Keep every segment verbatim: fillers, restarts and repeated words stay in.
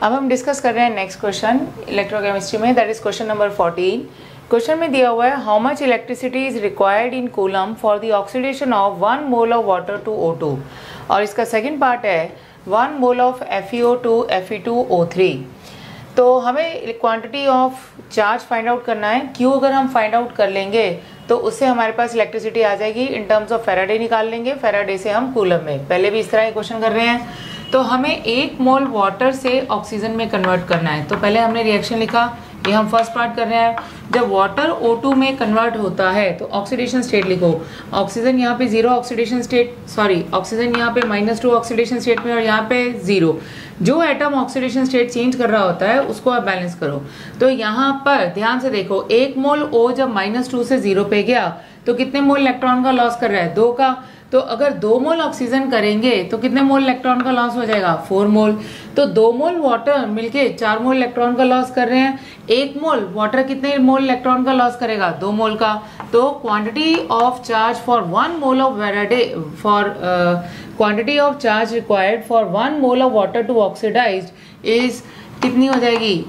अब हम डिस्कस कर रहे हैं नेक्स्ट क्वेश्चन इलेक्ट्रोकेमिस्ट्री में, that is question number fourteen. Question में दिया हुआ है how much electricity is required in coulomb for the oxidation of one mole of water to O two, और इसका सेकंड पार्ट है one mole of F E O two F E two O three. तो हमें quantity of charge find out करना है। क्यों अगर हम फाइंड आउट कर लेंगे तो उससे हमारे पास इलेक्ट्रिसिटी आ जाएगी। इन टर्म्स ऑफ फेराडे निकाल लेंगे, फेराडे से हम कूलम में, पहले भी इस तरह के क्वेश्चन कर रहे हैं। तो हमें एक मोल वाटर से ऑक्सीजन में कन्वर्ट करना है। तो पहले हमने रिएक्शन लिखा, ये हम फर्स्ट पार्ट कर रहे हैं। जब वाटर ओ टू में कन्वर्ट होता है तो ऑक्सीडेशन स्टेट लिखो। ऑक्सीजन यहाँ पे zero oxidation state, sorry oxygen यहाँ पे माइनस टू ऑक्सीडेशन स्टेट में और यहाँ पे जीरो। जो एटम ऑक्सीडेशन स्टेट चेंज कर रहा होता है उसको आप बैलेंस करो। तो यहाँ पर ध्यान से देखो, एक मोल ओ जब माइनस टू से जीरो पे गया तो कितने मोल इलेक्ट्रॉन का लॉस कर रहा है? दो का। तो अगर दो मोल ऑक्सीजन करेंगे तो कितने मोल इलेक्ट्रॉन का लॉस हो जाएगा? Four mole. तो दो मोल वाटर मिलके चार मोल इलेक्ट्रॉन का लॉस कर रहे हैं। एक मोल वाटर कितने मोल इलेक्ट्रॉन का लॉस करेगा? दो मोल का। तो quantity of charge for one mole of Faraday for quantity of charge required for one mole of water to oxidized is कितनी हो जाएगी?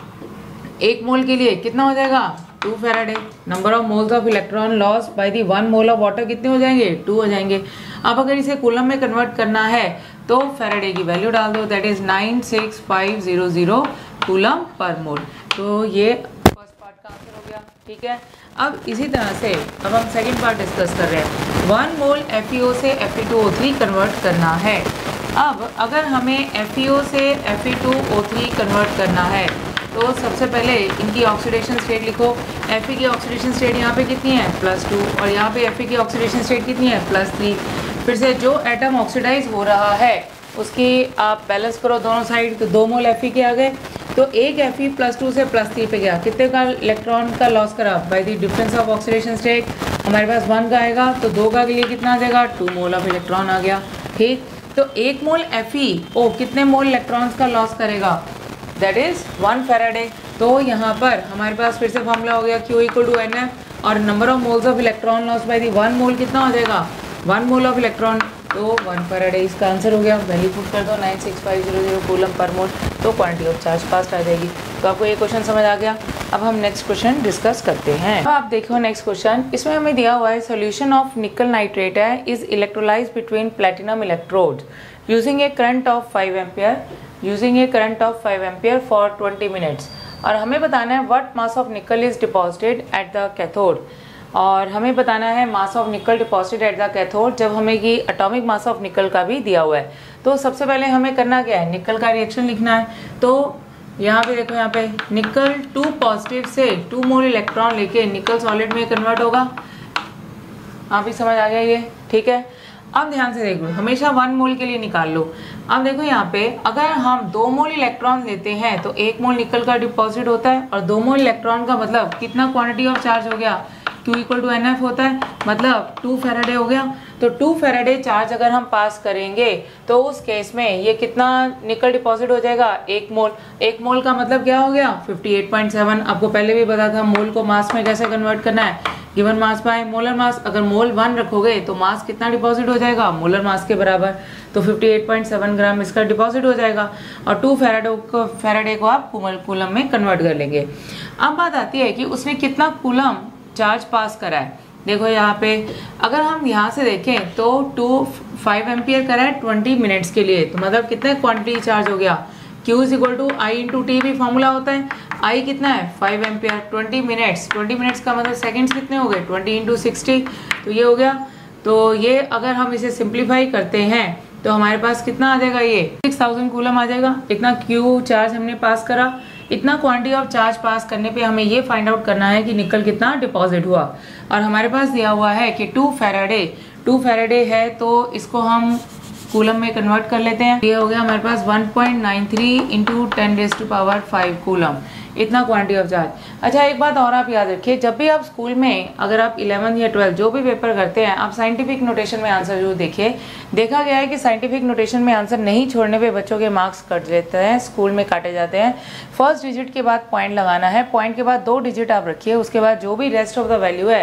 एक मोल के लिए कितना हो जाएगा? Two Faraday. Number of moles of electron loss by the one mole of water कितने हो जाएंगे? टू हो जाएंगे। अब अगर इसे कूलम में कन्वर्ट करना है तो फेराडे की वैल्यू डाल दो, that is nine six five zero zero coulomb पर मोल। तो ये फर्स्ट पार्ट का आंसर हो गया, ठीक है। अब इसी तरह से अब हम सेकेंड पार्ट डिस्कस कर रहे हैं। One mole F E O से F E two O three convert करना है। अब अगर हमें एफ ई ओ से F E two O three convert करना है तो सबसे पहले इनकी ऑक्सीडेशन स्टेट लिखो। एफ ई की ऑक्सीडेशन स्टेट यहाँ पे कितनी है? प्लस टू, और यहाँ पे एफ ई की ऑक्सीडेशन स्टेट कितनी है? Plus three. फिर से जो एटम ऑक्सीडाइज हो रहा है उसकी आप बैलेंस करो दोनों साइड, तो दो मोल एफ ई के आ गए। तो एक एफ ई प्लस टू से प्लस थ्री पे गया, कितने का इलेक्ट्रॉन का लॉस करा? By the difference of oxidation state हमारे पास वन का आएगा, तो दो का के लिए कितना आ जाएगा? टू मोल ऑफ इलेक्ट्रॉन आ गया, ठीक। तो एक मोल एफ ई ओ कितने मोल इलेक्ट्रॉन्स का लॉस करेगा? That is one Faraday. तो यहाँ पर हमारे पास फिर से फॉर्मूला हो गया Q equal to N F, और number of moles of electron loss by the one mole कितना हो जाएगा? वन मोल ऑफ इलेक्ट्रॉन, तो वन फेराडे इसका आंसर हो गया। वैल्यू पुट कर दो nine six five zero zero coulomb पर मोल, तो क्वांटिटी ऑफ चार्ज फास्ट आ जाएगी। तो आपको ये क्वेश्चन समझ आ गया। अब हम नेक्स्ट क्वेश्चन डिस्कस करते हैं। अब आप देखो नेक्स्ट क्वेश्चन, इसमें हमें दिया हुआ है सोल्यूशन ऑफ निकल नाइट्रेट है is electrolyse between platinum electrode using a current of five ampere using a current of five ampere for twenty minutes. और हमें बताना है what mass of nickel is deposited at the cathode, और हमें बताना है mass of nickel deposited at the cathode जब हमें ये एटॉमिक मास ऑफ निकल का भी दिया हुआ है। तो सबसे पहले हमें करना क्या है? निकल का रिएक्शन लिखना है। तो यहाँ पे देखो, यहाँ पे निकल टू पॉजिटिव से टू मोल इलेक्ट्रॉन लेके निकल सॉलिड में कन्वर्ट होगा। आप भी समझ आ गया ये, ठीक है। अब ध्यान से देखो, हमेशा वन मोल के लिए निकाल लो। अब देखो यहाँ पे अगर हम दो मोल इलेक्ट्रॉन लेते हैं तो एक मोल निकल का डिपॉजिट होता है, और दो मोल इलेक्ट्रॉन का मतलब कितना क्वांटिटी ऑफ चार्ज हो गया? Q equal to N F होता है, मतलब टू फेराडे हो गया। तो टू फेराडे चार्ज अगर हम पास करेंगे तो उस केस में ये कितना निकल डिपॉजिट हो जाएगा? एक मोल। एक मोल का मतलब क्या हो गया? Fifty eight point seven. आपको पहले भी पता था मोल को मास में कैसे कन्वर्ट करना है, given mass by molar mass. अगर मोल वन रखोगे तो मास कितना डिपॉजिट हो जाएगा? मोलर मास के बराबर। तो fifty eight point seven gram इसका डिपॉजिट हो जाएगा, और टू फेराडे को फेराडे को आप कूलम में कन्वर्ट कर लेंगे। अब बात आती है कि उसने कितना कूलम चार्ज पास करा है। देखो यहाँ पे अगर हम यहाँ से देखें तो टू फाइव एम्पियर करा है ट्वेंटी मिनट्स के लिए, तो मतलब कितने क्वांटिटी चार्ज हो गया? Q is equal to I into T भी फॉर्मूला होता है। I कितना है? Five ampere. Twenty minutes, twenty minutes का मतलब सेकेंड्स कितने हो गए? ट्वेंटी इंटू सिक्सटी, तो ये हो गया। तो ये अगर हम इसे सिंप्लीफाई करते हैं तो हमारे पास कितना आ जाएगा? ये सिक्स थाउजेंड कूलम आ जाएगा। इतना Q चार्ज हमने पास करा। इतना क्वांटिटी ऑफ चार्ज पास करने पे हमें ये फाइंड आउट करना है कि निकल कितना डिपॉजिट हुआ, और हमारे पास दिया हुआ है कि टू फेराडे टू फेराडे है, तो इसको हम कूलम में कन्वर्ट कर लेते हैं। ये हो गया हमारे पास one point nine three into ten raise to power five coulomb, इतना क्वांटिटी ऑफ चार्ज। अच्छा, एक बात और आप याद रखिए, जब भी आप स्कूल में अगर आप इलेवन या ट्वेल्थ जो भी पेपर करते हैं, आप साइंटिफिक नोटेशन में आंसर जरूर देखिए। देखा गया है कि साइंटिफिक नोटेशन में आंसर नहीं छोड़ने पे बच्चों के मार्क्स कट जाते हैं, स्कूल में काटे जाते हैं। फर्स्ट डिजिट के बाद पॉइंट लगाना है, पॉइंट के बाद दो डिजिट आप रखिए, उसके बाद जो भी रेस्ट ऑफ द वैल्यू है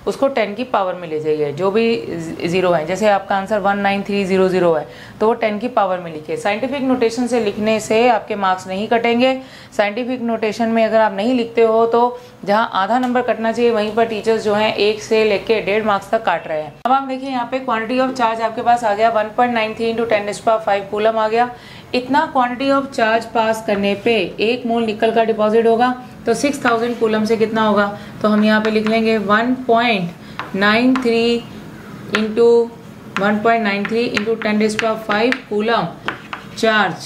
उसको टेन की पावर में ले जाइए, जो भी ज़ीरो है। जैसे आपका answer one nine three zero zero है तो वो टेन की पावर में लिखिए। साइंटिफिक नोटेशन से लिखने से आपके मार्क्स नहीं कटेंगे। साइंटिफिक नोटेशन में अगर आप नहीं लिखते हो तो जहाँ आधा नंबर कटना चाहिए वहीं पर टीचर्स जो हैं एक से लेके डेढ़ मार्क्स तक काट रहे हैं। अब आप देखिए यहाँ पे क्वांटिटी ऑफ चार्ज आपके पास आ गया one point nine three into ten to power five coulomb आ गया। इतना क्वांटिटी ऑफ चार्ज पास करने पे एक मोल निकल का डिपॉजिट होगा तो सिक्स थाउजेंड कूलम से कितना होगा, तो हम यहाँ पे लिख लेंगे one point nine three into one point nine three into ten to power five coulomb charge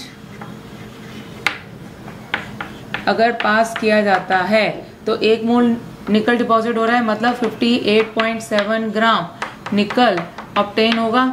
अगर पास किया जाता है तो एक मोल निकल डिपॉजिट हो रहा है, मतलब fifty eight point seven gram nickel obtain होगा।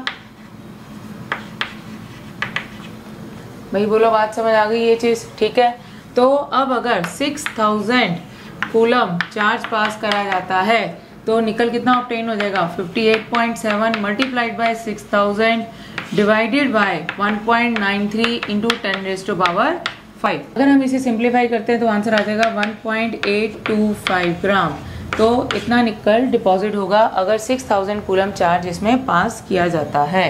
भाई बोलो बात समझ आ गई ये चीज़, ठीक है। तो अब अगर six thousand coulomb charge pass करा जाता है तो निकल कितना ऑब्टेन हो जाएगा, fifty eight point seven multiplied by six thousand divided by one point nine three into ten raise to power five. अगर हम इसे सिंप्लीफाई करते हैं तो आंसर आ जाएगा one point eight two five gram. तो इतना निकल डिपॉजिट होगा अगर सिक्स थाउजेंड कूलम चार्ज इसमें पास किया जाता है।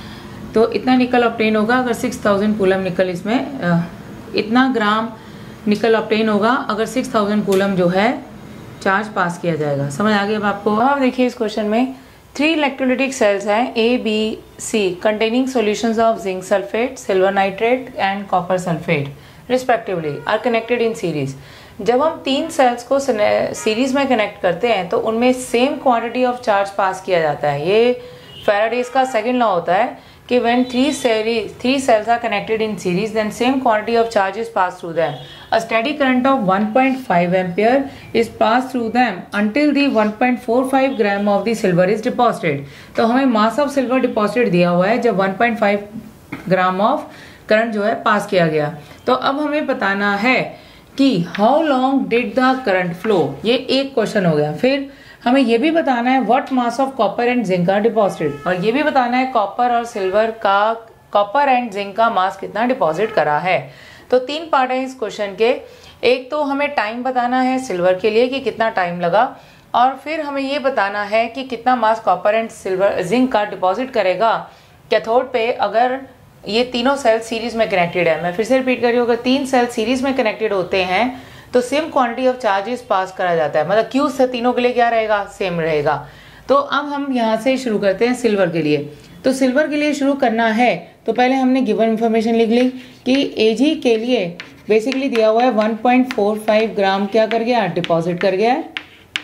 तो इतना निकल ऑब्टेन होगा अगर सिक्स थाउजेंड कूलम निकल इसमें, इतना ग्राम निकल ऑब्टेन होगा अगर सिक्स थाउजेंड कूलम जो है चार्ज पास किया जाएगा। समझ आ गई अब आपको। अब देखिए इस क्वेश्चन में थ्री इलेक्ट्रोलाइटिक सेल्स हैं A B C containing solutions of zinc sulphate, silver nitrate and copper sulphate respectively are connected in series. जब हम तीन सेल्स को सीरीज में कनेक्ट करते हैं तो उनमें same quantity of charge pass किया जाता है। ये फैराडेज का सेकंड लॉ होता है कि when three series three cells are connected in series then same quantity of charge is passed through them. A steady current of one point five ampere is passed through them until the one point four five gram of the silver is deposited. तो हमें mass of silver deposited दिया हुआ है जब one point five gram of current जो है पास किया गया। तो अब हमें बताना है कि how long did the current flow, ये एक क्वेश्चन हो गया। फिर हमें यह भी बताना है what mass of copper and zinc are deposited, और ये भी बताना है कॉपर और सिल्वर का कॉपर एंड जिंक का मास कितना डिपॉजिट करा है। तो तीन पार्ट है इस क्वेश्चन के। एक तो हमें टाइम बताना है सिल्वर के लिए कि कितना टाइम लगा, और फिर हमें ये बताना है कि कितना mass copper and silver zinc का डिपॉजिट करेगा कैथोड पे अगर ये तीनों सेल सीरीज में कनेक्टेड है। मैं फिर से रिपीट कर रही हूँ, अगर तीन सेल सीरीज में कनेक्टेड होते हैं तो same quantity of charges pass करा जाता है, मतलब क्यू से तीनों के लिए क्या रहेगा, सेम रहेगा। तो अब हम यहाँ से शुरू करते हैं सिल्वर के लिए। तो सिल्वर के लिए शुरू करना है तो पहले हमने गिवन इंफॉर्मेशन लिख ली कि एजी के लिए बेसिकली दिया हुआ है one point four five gram क्या कर गया, डिपॉजिट कर गया है,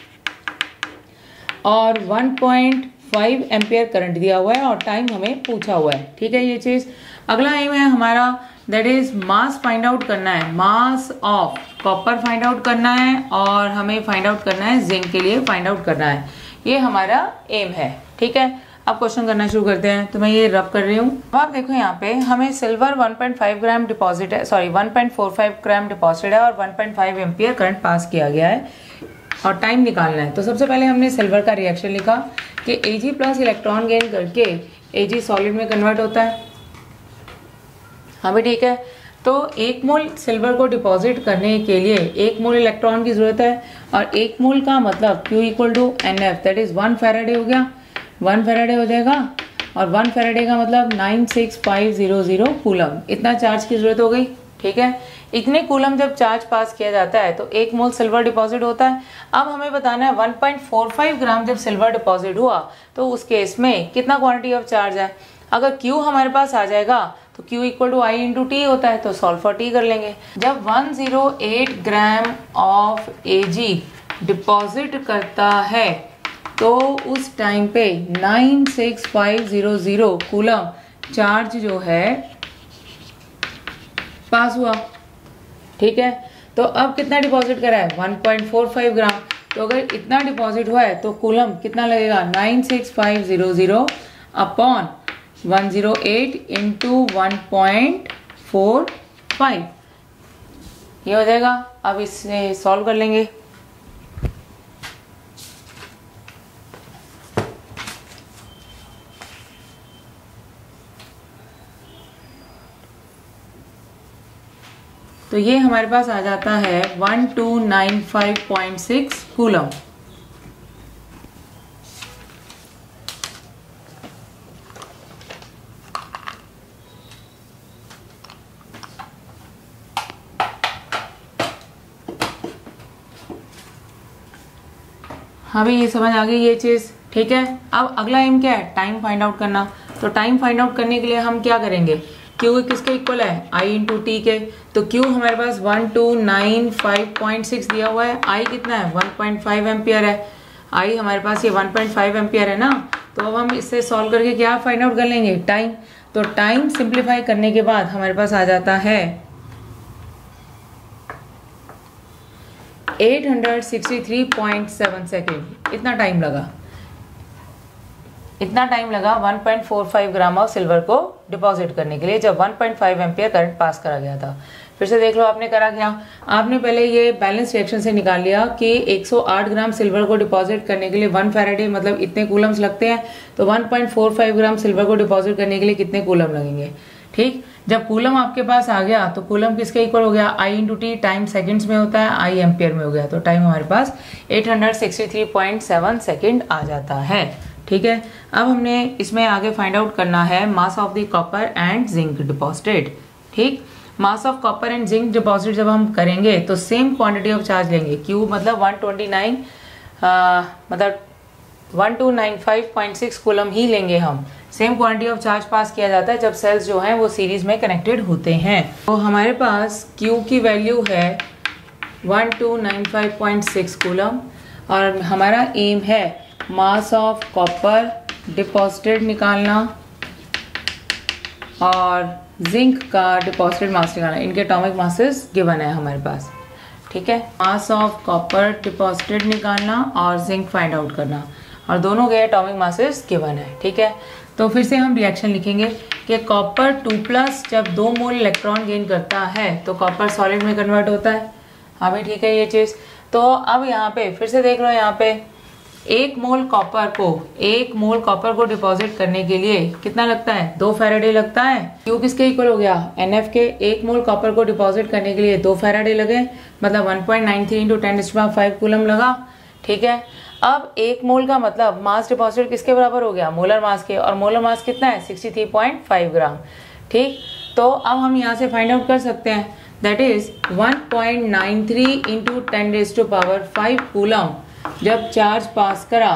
और one point five ampere current दिया हुआ है और टाइम हमें पूछा हुआ है, ठीक है ये चीज़। अगला एम है हमारा that is mass find out करना है, mass of copper find out करना है और हमें फाइंड आउट करना है जिंक के लिए फाइंड आउट करना है, ये हमारा एम है, ठीक है। अब क्वेश्चन करना शुरू करते हैं। तो मैं ये रब कर रही हूँ। अब आप देखो यहाँ पे हमें silver one point five gram deposit है, sorry one point four five gram deposit है और one point five ampere current pass किया गया है और टाइम निकालना है। तो सबसे पहले हमने सिल्वर का रिएक्शन लिखा कि Ag प्लस इलेक्ट्रॉन गेन करके Ag सॉलिड में कन्वर्ट होता है, हाँ भी ठीक है। तो एक मोल सिल्वर को डिपॉजिट करने के लिए एक मोल इलेक्ट्रॉन की जरूरत है, और एक मोल का मतलब Q equal to N F, that is one faraday हो गया, वन फेराडे हो जाएगा, और वन फेराडे का मतलब nine six five zero zero coulomb, इतना चार्ज की जरूरत हो गई, ठीक है। इतने कूलम जब चार्ज पास किया जाता है तो एक मोल सिल्वर डिपॉजिट होता है। अब हमें बताना है one point four five gram जब सिल्वर डिपॉजिट हुआ तो उस केस में कितना क्वांटिटी ऑफ चार्ज है। अगर Q हमारे पास आ जाएगा तो Q equal to I into T होता है, तो सॉल्व फॉर टी कर लेंगे। जब one zero eight gram of Ag deposit करता है तो उस टाइम पे nine six five zero zero coulomb charge जो है पास हुआ, ठीक है। तो अब कितना डिपॉजिट करा है, one point four five gram. तो अगर इतना डिपॉजिट हुआ है तो कूलम कितना लगेगा, nine six five zero zero upon one zero eight into one point four five, ये हो जाएगा। अब इसे सॉल्व कर लेंगे। तो ये हमारे पास आ जाता है one two nine five point six coulomb. हमें ये समझ आ गई ये चीज़, ठीक है। अब अगला एम क्या है, टाइम फाइंड आउट करना। तो टाइम फाइंड आउट करने के लिए हम क्या करेंगे, Q किसके इक्वल है, I इंटू टी के। तो Q हमारे पास one two nine five point six दिया हुआ है, I कितना है वन पॉइंट फाइव एम्पियर है, I हमारे पास ये वन पॉइंट फाइव एम्पियर है ना। तो अब हम इससे सॉल्व करके क्या फाइंड आउट कर लेंगे, टाइम। तो टाइम सिंप्लीफाई करने के बाद हमारे पास आ जाता है eight hundred sixty three point seven second. इतना टाइम लगा, इतना टाइम लगा one point four five gram of silver को डिपॉजिट करने के लिए, जब one point five ampere current pass करा गया था। फिर से देख लो आपने करा क्या, आपने पहले ये बैलेंस रिएक्शन से निकाल लिया कि एक सौ आठ ग्राम सिल्वर को डिपॉजिट करने के लिए वन फैराडे मतलब इतने कूलम्स लगते हैं, तो one point four five gram silver को डिपॉजिट करने के लिए कितने कूलम लगेंगे। ठीक, जब कूलम आपके पास आ गया तो कूलम किसके इक्वल हो गया, I into T. Time seconds में होता है, आई एम्पियर में हो गया, तो टाइम हमारे पास eight hundred sixty three point seven second आ जाता है। ठीक है, अब हमने इसमें आगे फाइंड आउट करना है mass of the copper and zinc deposited. ठीक, mass of copper and zinc deposit जब हम करेंगे तो सेम क्वांटिटी ऑफ चार्ज लेंगे, क्यू मतलब वन ट्वेंटी नाइन मतलब one two nine five point six coulomb ही लेंगे हम। Same quantity of charge pass किया जाता है जब सेल्स जो हैं वो सीरीज में कनेक्टेड होते हैं। तो हमारे पास Q की वैल्यू है one two nine five point six coulomb और हमारा एम है मास ऑफ कॉपर डिपॉजिटेड निकालना और जिंक का डिपॉजिटेड मास निकालना। इनके एटॉमिक मासेस गिवन है हमारे पास। ठीक है, मास ऑफ कॉपर डिपॉजिटेड निकालना और जिंक फाइंड आउट करना, और दोनों के एटॉमिक मासेस गिवन है। ठीक है, तो फिर से हम रिएक्शन लिखेंगे कि कॉपर टू प्लस जब दो मोल इलेक्ट्रॉन गेन करता है तो कॉपर सॉलिड में कन्वर्ट होता है। हाँ भाई ठीक है ये चीज़। तो अब यहाँ पे फिर से देख लो, यहाँ पे एक मोल कॉपर को एक मोल कॉपर को डिपॉजिट करने के लिए कितना लगता है, दो फैराडे लगता है। क्यू किसके इक्वल हो गया, एन एफ के। एक मोल कॉपर को डिपॉजिट करने के लिए दो फैराडे लगे, मतलब one point nine three into ten five coulomb लगा। ठीक है, अब एक मोल का मतलब मास डिपॉजिट किसके बराबर हो गया, मोलर मास के, और मोलर मास कितना है sixty three point five gram. ठीक, तो अब हम यहाँ से फाइंड आउट कर सकते हैं, that is one point nine three into ten raise to power five coulomb जब चार्ज पास करा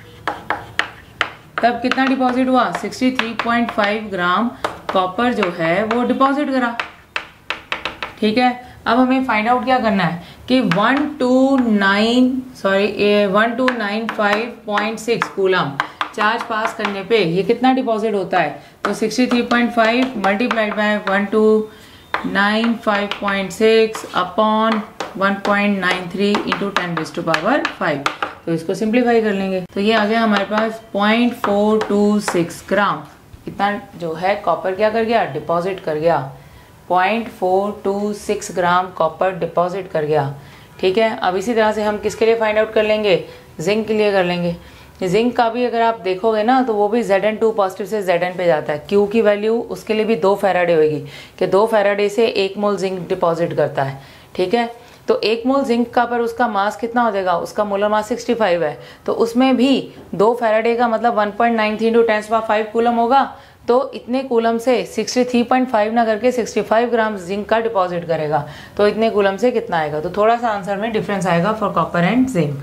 तब कितना डिपॉजिट हुआ, sixty three point five gram copper जो है वो डिपॉजिट करा। ठीक है, अब हमें फाइंड आउट क्या करना है कि one two nine sorry one two nine five point six coulomb charge pass करने पे ये कितना डिपॉजिट होता है। तो sixty three point five multiplied by one two nine five point six upon one point nine three into ten raise to power five. तो इसको simplify कर लेंगे तो ये आ गया हमारे पास point four two six gram. इतना जो है कॉपर क्या कर गया, डिपॉजिट कर गया। Point four two six gram copper deposit कर गया। ठीक है, अब इसी तरह से हम किसके लिए फाइंड आउट कर लेंगे, जिंक के लिए कर लेंगे। जिंक का भी अगर आप देखोगे ना तो वो भी जेड एन टू पॉजिटिव से जेड एन पे जाता है। क्यू की वैल्यू उसके लिए भी दो फैराडे होगी कि दो फैराडे से एक मोल जिंक डिपॉजिट करता है। ठीक है, तो एक मोल जिंक का पर उसका मास कितना हो जाएगा, उसका मोलर मास सिक्सटी फाइव है, तो उसमें भी दो फैराडे का मतलब one point nine three into ten five coulomb होगा। तो इतने कूलम से सिक्सटी थ्री पॉइंट फाइव ना करके सिक्सटी फाइव ग्राम जिंक का डिपॉजिट करेगा, तो इतने कूलम से कितना आएगा। तो थोड़ा सा आंसर में डिफरेंस आएगा फॉर कॉपर एंड जिंक।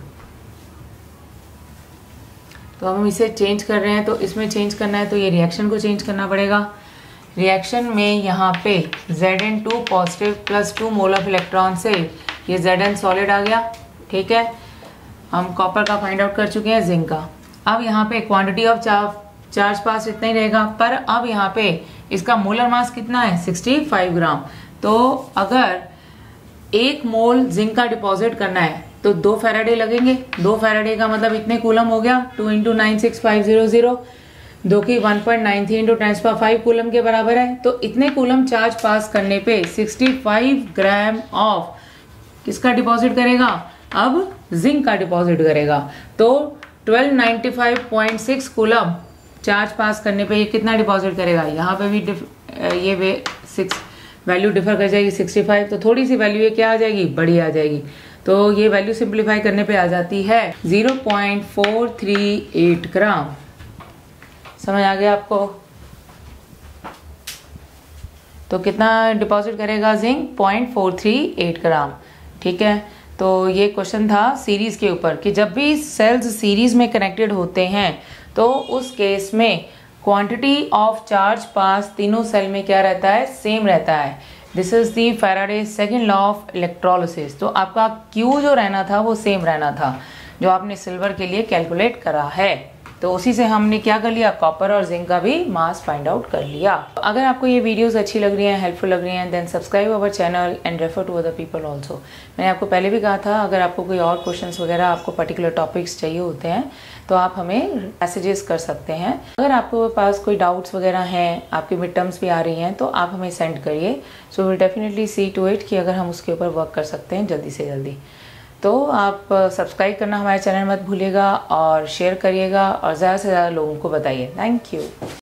तो अब हम इसे चेंज कर रहे हैं, तो इसमें चेंज करना है तो ये रिएक्शन को चेंज करना पड़ेगा। रिएक्शन में यहाँ पे Z N two positive plus two mole of electron से ये जेड एन सॉलिड आ गया। ठीक है, हम कॉपर का फाइंड आउट कर चुके हैं, जिंक का। अब यहाँ पे quantity of charge charge pass इतना ही रहेगा, पर अब यहाँ पे इसका मोलर मास कितना है सिक्सटी फाइव ग्राम। तो अगर एक मोल जिंक का डिपॉजिट करना है तो दो फैराडे लगेंगे। दो फैराडे का मतलब इतने कूलम हो गया, two into nine six five zero zero दो की one point nine three into ten five coulomb के बराबर है। तो इतने कूलम चार्ज पास करने पे सिक्सटी फाइव ग्राम ऑफ किसका डिपॉजिट करेगा, अब जिंक का डिपॉजिट करेगा। तो twelve ninety five point six coulomb charge pass करने पे ये कितना डिपॉजिट करेगा। यहाँ पे भी ये वे सिक्स वैल्यू डिफर कर जाएगी सिक्सटी फाइव, तो थोड़ी सी वैल्यू ये क्या आ जाएगी, बड़ी आ जाएगी। तो ये वैल्यू सिंप्लीफाई करने पे आ जाती है zero point four three eight gram. समझ आ गया आपको। तो कितना डिपॉजिट करेगा zinc, point four three eight gram. ठीक है, तो तो ये क्वेश्चन था सीरीज़ के ऊपर कि जब भी सेल्स सीरीज़ में कनेक्टेड होते हैं तो उस केस में क्वांटिटी ऑफ चार्ज पास तीनों सेल में क्या रहता है, सेम रहता है। This is the Faraday second law of electrolysis. तो आपका Q जो रहना था वो सेम रहना था जो आपने सिल्वर के लिए कैलकुलेट करा है। तो उसी से हमने क्या कर लिया, कॉपर और जिंक का भी मास फाइंड आउट कर लिया। अगर आपको ये वीडियोस अच्छी लग रही हैं, हेल्पफुल लग रही हैं, then subscribe our channel and refer to other people also. मैंने आपको पहले भी कहा था अगर आपको कोई और क्वेश्चंस वगैरह आपको पर्टिकुलर टॉपिक्स चाहिए होते हैं तो आप हमें मैसेजेस कर सकते हैं। अगर आपके पास कोई डाउट्स वगैरह हैं, आपकी मिड टर्म्स भी आ रही हैं, तो आप हमें सेंड करिए। So will definitely see to it कि अगर हम उसके ऊपर वर्क कर सकते हैं जल्दी से जल्दी। तो आप सब्सक्राइब करना हमारे चैनल मत भूलिएगा और शेयर करिएगा और ज़्यादा से ज़्यादा लोगों को बताइए। Thank you.